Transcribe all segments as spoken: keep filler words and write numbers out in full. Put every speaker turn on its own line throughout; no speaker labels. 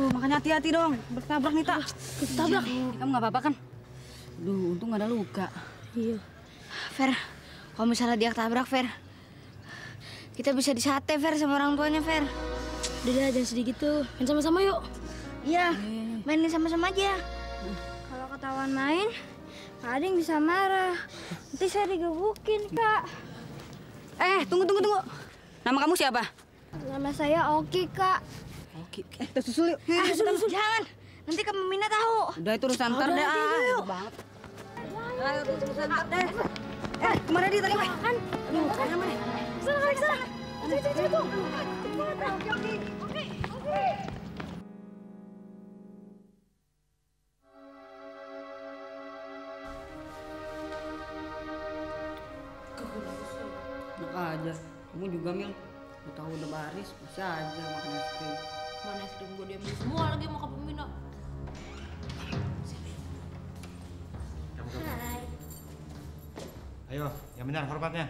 Aduh, makanya hati-hati dong. Bertabrak nih, Tak.
Bertabrak.
Kamu nggak apa-apa kan? Duh, untung nggak ada luka.
Iya.
Fer, kalau misalnya dia ketabrak, Fer, kita bisa disate, Fer, sama orang tuanya, Fer.
Udah, udah, jangan sedih gitu. Main sama-sama yuk.
Iya, mainin sama-sama aja.
Kalau ketahuan main, Kak Ading bisa marah. Nanti saya digebukin, Kak.
Eh, tunggu, tunggu, tunggu. Nama kamu siapa?
Nama saya Oki, Kak.
Oke, eh, kita susul yuk.
Ah, susul, susul. Jangan, nanti Kak Mina tahu.
Udah itu urusan ntar
Udah,
deh.
nanti
Ah,
aja, yuk.
gitu banget. Ayo, itu urusan ntar deh. Eh, kemana dia tadi, Pak?
Kan,
Aduh, kemana mana?
kesana, Kak, kesana. Cek, cek, cek, tuh. Oki, Oki, Oki, Oki.
Enak aja. Kamu juga, Mil. Lu tahu udah baris, masih aja makan es krim.
Mana es krim gue diambil semua lagi sama Kak Pemina.
Hai.
Ayo, yang benar hormatnya.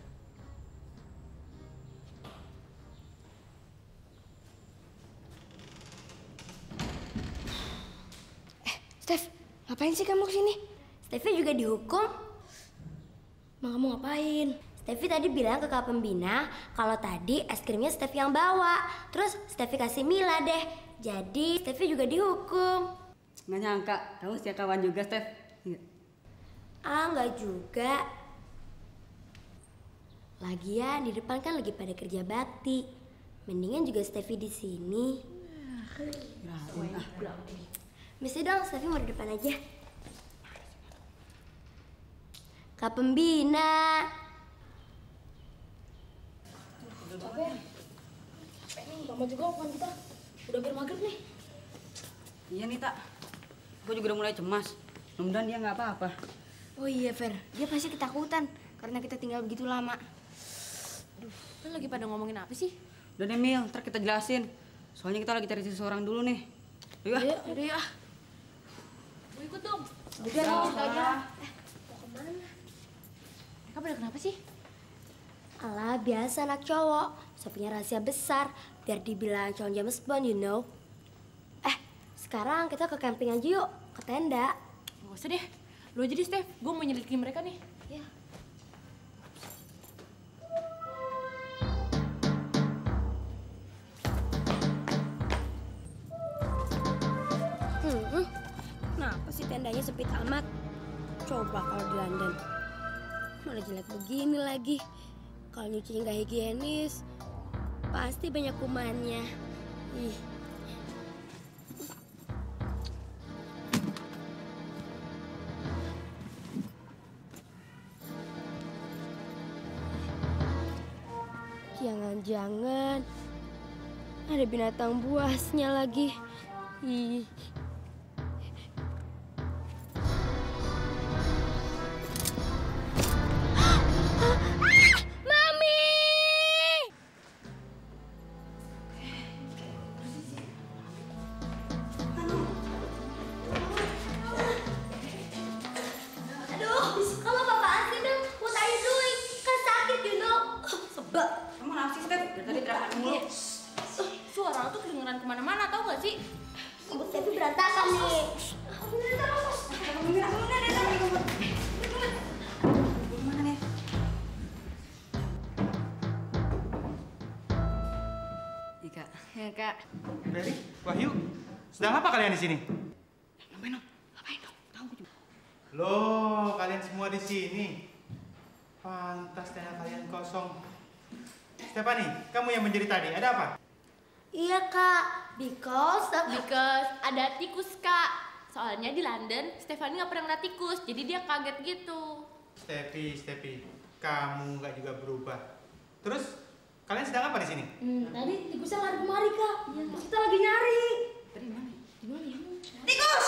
Steph, ngapain sih kamu kesini?
Steffi juga dihukum.
Emang kamu ngapain?
Steffi tadi bilang ke Kak Pembina kalau tadi es krimnya Steffi yang bawa. Terus Steffi kasih Mila deh. Jadi Steffi juga dihukum.
Nggak nyangka, kamu setia kawan juga, Steph. Iya.
Ah, nggak juga. Lagian di depan kan lagi pada kerja bakti. Mendingan juga Steffi di sini. Mesti dong, Steffi mau di depan aja. Kak Pembina.
Lama juga bukan kita. Udah hampir maghrib nih.
Iya nih, Tak. Gue juga udah mulai cemas. Mudah-mudahan dia nggak apa-apa.
Oh iya, Fer. Dia pasti ketakutan karena kita tinggal begitu lama.
Lu lagi pada ngomongin apa sih?
Udah deh, Mil. Ntar kita jelasin. Soalnya kita lagi cari seseorang dulu nih. Ayo, ah.
Ayo, udah ya. Gue ikut dong.
Udah, kita aja.
Mereka pada kenapa sih?
Alah, biasa anak cowok. Saya punya rahasia besar. Biar dibilang cowok James Bond, you know. Eh, sekarang kita ke camping aja yuk. Ke tenda.
Gak usah deh. Lu aja deh, Steph. Gue mau nyelidikin mereka nih.
Ya. Hmm, kenapa sih tendanya sempit amat? Coba kalau di London. Malah jelek begini lagi. Kalau nyuci nggak higienis, pasti banyak kumannya. Ih. Jangan-jangan ada binatang buasnya lagi. Ih.
Suara tuh kedengeran kemana-mana, tau gak sih?
Rambut Steffi berantakan nih.
Iya, Kak.
Ya, Kak.
Berry, Wahyu, sedang apa kalian di sini?
Ngapain dong? Ngapain dong? Tahu gue juga.
Loh, kalian semua di sini. Pantas tenda kalian kosong. Stephanie, kamu yang menjadi tadi, ada apa?
Iya kak, because
Because ada tikus, Kak. Soalnya di London, Stephanie gak pernah ngeliat tikus, jadi dia kaget gitu.
Steffi, Steffi, kamu nggak juga berubah. Terus, kalian sedang apa di sini?
Hmm, tadi tikusnya lari kemari, Kak. Terus kita lagi nyari.
Tadi mana?
Di mana ya?
tikus.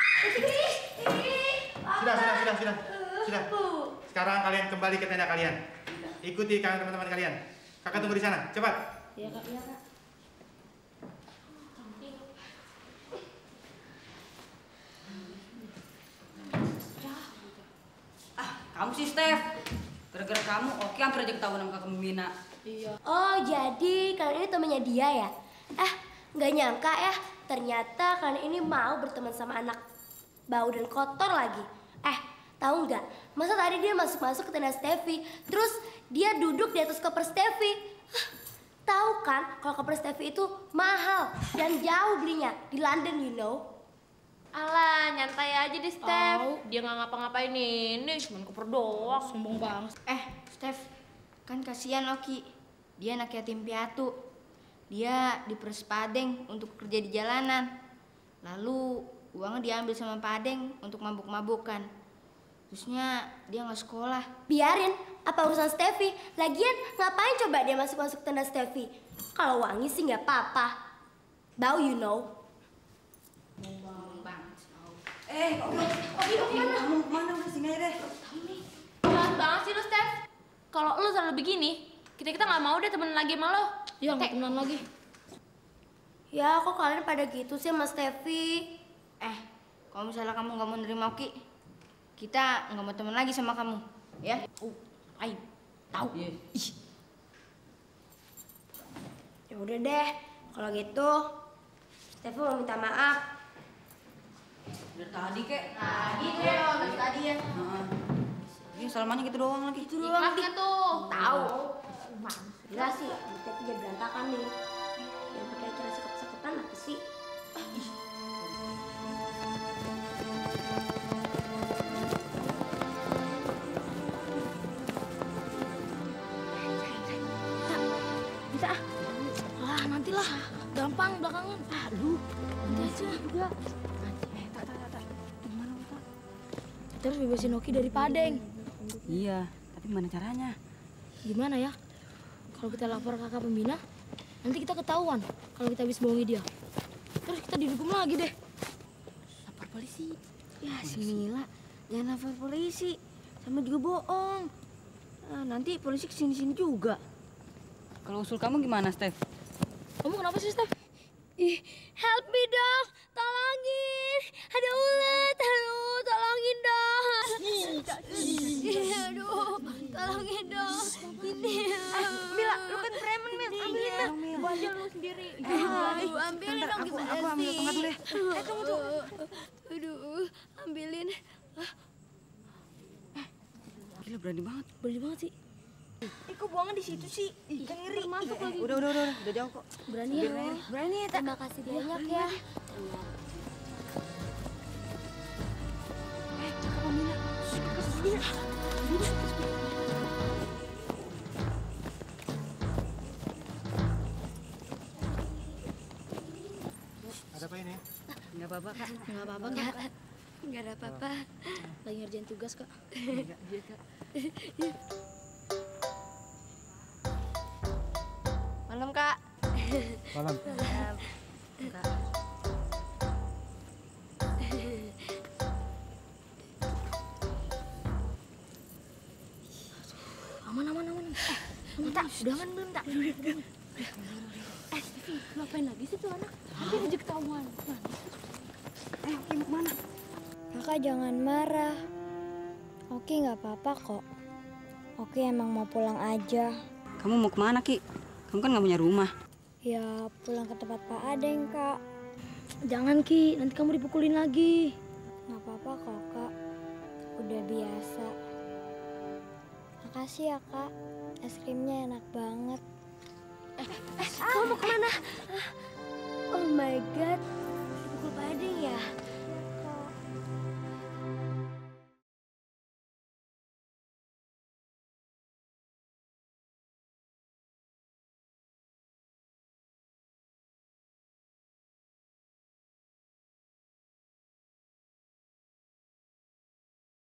Sudah, sudah, sudah, sudah. Sudah. Sekarang kalian kembali ke tenda kalian. Ikuti kalian teman-teman kalian. Kakak tunggu di sana, cepat.
Iya, Kak. Iya, Kak.
Kamu sih, Steph. Gara-gara kamu, Oki hampir aja ketahuan sama Kak Pembina.
Iya.
Oh jadi kalian ini temannya dia ya? Eh nggak nyangka ya Ternyata kalian ini mau berteman sama anak bau dan kotor lagi. Eh, tahu nggak? Masa tadi dia masuk-masuk ke tenda Steffi, terus dia duduk di atas koper Steffi. Hah, tahu kan kalau koper Steffi itu mahal dan jauh belinya di London, you know?
Alah, nyantai aja deh, Steph. Dia nggak ngapa-ngapain ini, cuma koper doang.
Sombong banget. Eh, Steph, kan kasihan Oki. Dia anak yatim piatu. Dia diperes Padeng untuk kerja di jalanan. Lalu uangnya diambil sama Padeng untuk mabuk-mabukan. Terusnya dia nggak sekolah.
Biarin, apa urusan Steffi? Lagian ngapain coba dia masuk-masuk tenda Steffi? Kalau wangi sih nggak apa-apa. Bau, you know.
Eh, Oki, Oki, Oki, kamu mana? Udah sini aja deh.
Jahat banget sih lu, Steph. Kalau lu selalu begini, kita-kita nggak mau deh temenan lagi sama lo.
Iya, nggak temenan lagi.
Ya, kok kalian pada gitu sih sama Steffi?
Eh, kalau misalnya kamu nggak mau nerima Oki, kita nggak mau temen lagi sama kamu, ya?
Oh, ayo, tahu.
Iya.
Ya udah deh, kalau gitu Steffi mau minta maaf.
Dari tadi kek.
Tadi tuh, dari tadi ya.
Heeh. Ini salamannya gitu doang lagi. Itu
Ikhlas nggak tuh?
Tahu. Gila sih, Steffi jadi berantakan nih. Yang pakai cara sekep-sekepan apa sih?
Bisa ah. Ah, nantilah. Gampang belakangan. Aduh, nanti aja juga. Eh, tak, tak, tak, tak. Gimana, tak? Kita harus bebasin Oki dari Padeng.
Iya, tapi gimana caranya?
Gimana ya? Kalau kita lapor ke kakak pembina, nanti kita ketahuan kalau kita habis bohongi dia. Terus kita dihukum lagi deh. Lapor polisi. Ya, si Mila, jangan lapor polisi. Sama juga bohong. Nah, nanti polisi kesini-sini juga.
Kalau usul kamu gimana, Steph?
Kamu kenapa sih, Steph?
Ih, help me dong, tolongin. Ada ulat, aduh, tolongin dong. Aduh, tolongin dong. Ini.
Mila, lu kan preman, Mil. Ambilin, Mil.
Gua aja lu sendiri.
Aduh, ambilin dong
aku,
gimana
aku ambil
sih?
tongkat dulu ya.
Eh, tunggu, tunggu. Aduh, ambilin.
Gila, berani banget.
Berani banget sih.
Ih, kok buangnya di situ sih? Ih, kan ngeri.
Eh, eh, udah, udah, udah, udah jauh kok.
Berani ya.
Berani ya, terima kasih banyak ya.
Ada apa ini?
Enggak apa-apa, Kak.
Enggak apa-apa, Kak.
Enggak ada apa-apa.
Lagi ngerjain tugas, Kak.
Enggak, iya, Kak.
Malam, Kak.
Malam.
Kak. Aman, aman, aman. Eh, aman, tak? Udah aman belum, tak?
Eh, Steffi, lu ngapain lagi sih tuh anak? Hampir aja ketahuan.
Eh, Oki mau kemana?
Kakak jangan marah. Oki nggak apa-apa kok. Oki emang mau pulang aja.
Kamu mau kemana, Ki? Kamu kan nggak punya rumah.
Ya pulang ke tempat Pak Adeng, Kak.
Jangan, Ki. Nanti kamu dipukulin lagi.
Nggak apa-apa kok, Kak. Udah biasa. Makasih ya, Kak. Es krimnya enak banget.
Kamu mau kemana?